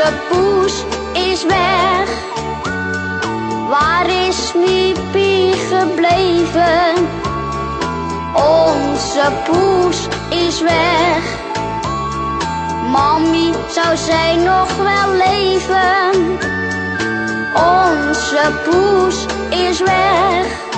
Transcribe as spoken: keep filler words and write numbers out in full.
Onze poes is weg. Waar is Miepie gebleven? Onze poes is weg. Mami, zou zij nog wel leven? Onze poes is weg.